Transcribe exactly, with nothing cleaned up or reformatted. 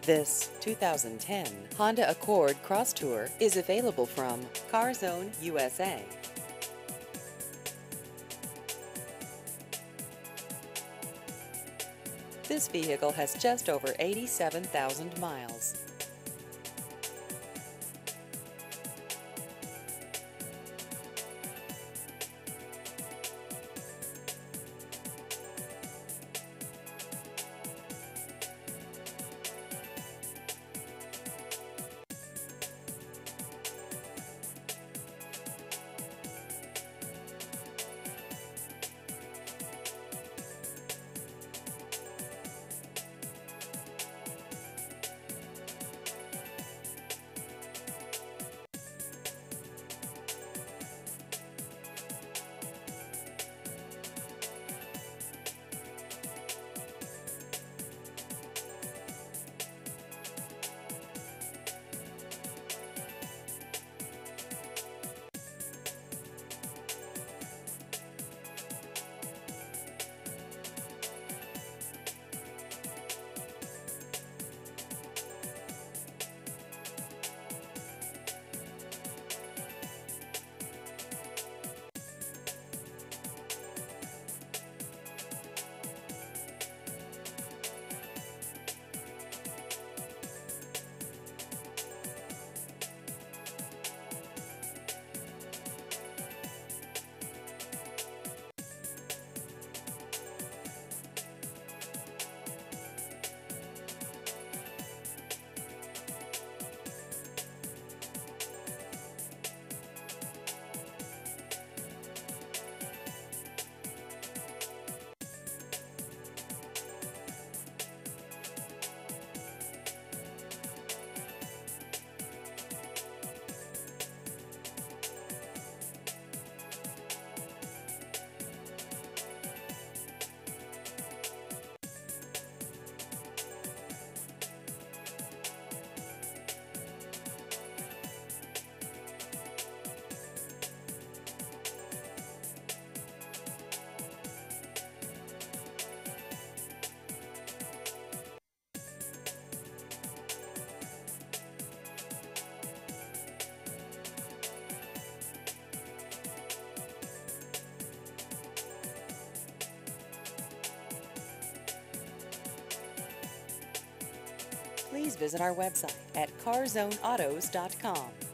This two thousand ten Honda Accord Crosstour is available from CarZone U S A. This vehicle has just over eighty-seven thousand miles. Please visit our website at car zone autos dot com.